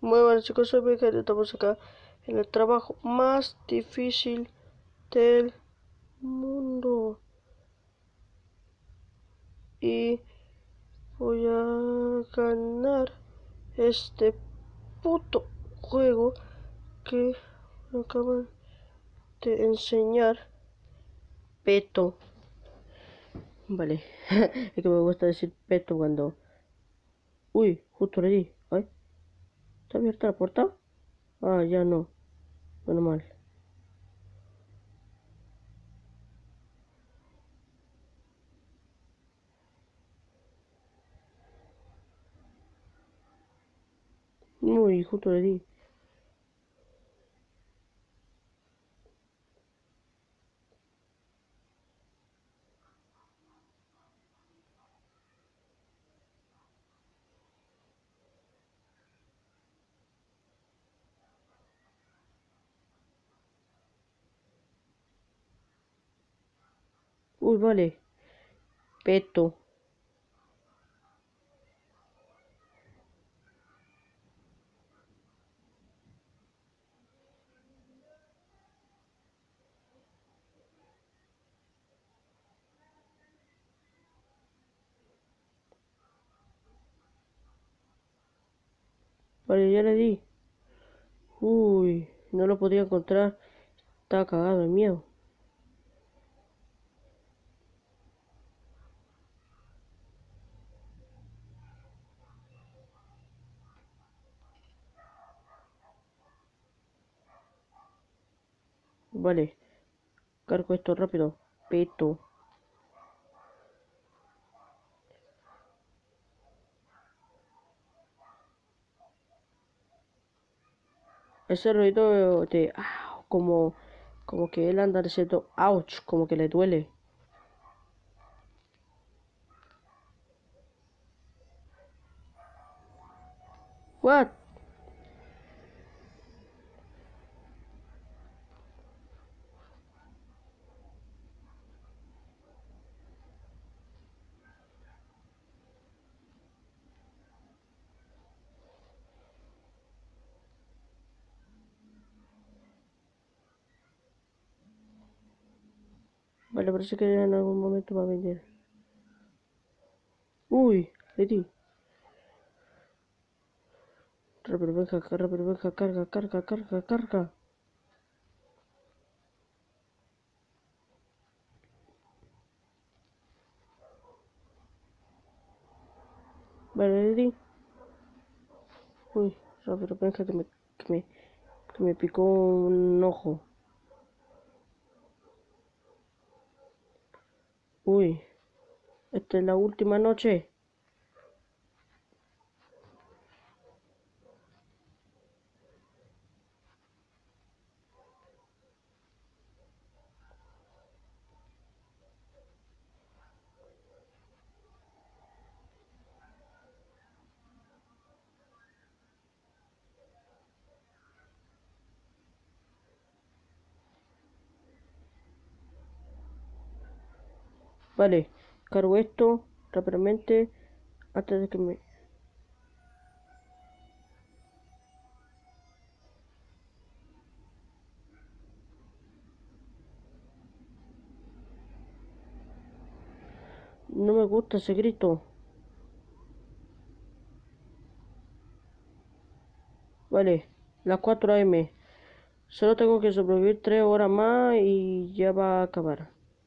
Muy buenas chicos, soy Benja y estamos acá en el trabajo más difícil del mundo. Y voy a ganar este puto juego que me acaban de enseñar Peto. Vale, es que me gusta decir Peto cuando... Uy, justo le di. Ay, ¿está abierta la puerta? Ah, ya no. Bueno, mal. Uy, justo le di. Uy, vale. Peto. Vale, ya le di. Uy, no lo podía encontrar. Estaba cagado de miedo. Vale, cargo esto rápido. Peto. Ese ruido de... como que él anda diciendo... Ouch, como que le duele. What? Vale, parece que en algún momento va a venir. Uy, le di. Rápido, venga, rápido, venga, carga, carga, carga, carga. Vale, le di. Uy, rápido, venga, que me picó un ojo. Uy, esta es la última noche. Vale, cargo esto rápidamente antes de que me... No me gusta ese grito. Vale, las 4 AM. Solo tengo que sobrevivir 3 horas más y ya va a acabar.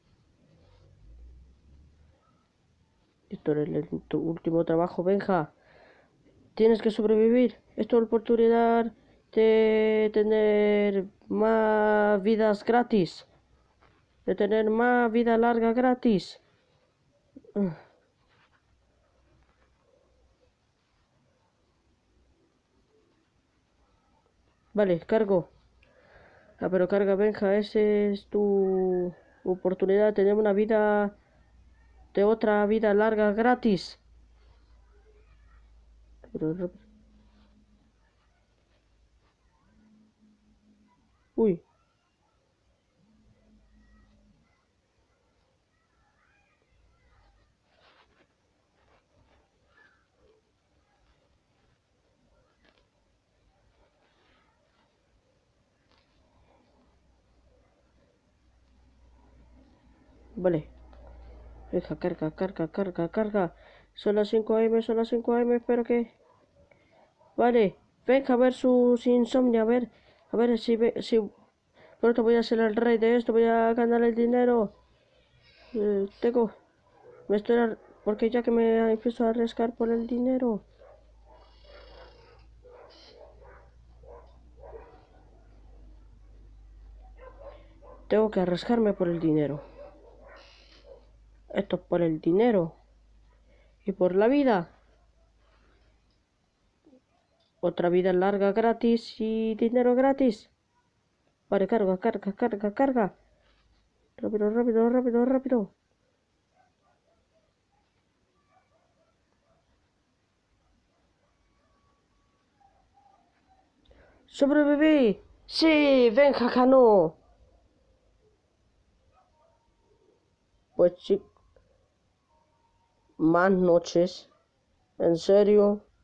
Esto es tu último trabajo, Benja. Tienes que sobrevivir. Esto es la oportunidad de tener más vidas gratis. De tener más vida larga gratis. Ah, vale, cargo. Ah, pero carga, Benja. Esa es tu oportunidad de tener una vida de otra vida larga gratis. Pero, uy, Vale. Venga, carga, carga, carga, carga. Son las 5 AM, son las 5 AM, espero que... Vale. Venga a ver sus insomnio, a ver si pronto voy a ser el rey de esto, voy a ganar el dinero. Tengo, me estoy, porque ya que me empiezo a arriesgar por el dinero. Tengo que arriesgarme por el dinero. Esto es por el dinero. Y por la vida. Otra vida larga gratis y dinero gratis. Vale, carga, carga, carga, carga. Rápido, rápido, rápido, rápido. ¡Sobreviví! ¡Sí! ¡Venga, ganó! Pues sí. Más noches. ¿En serio?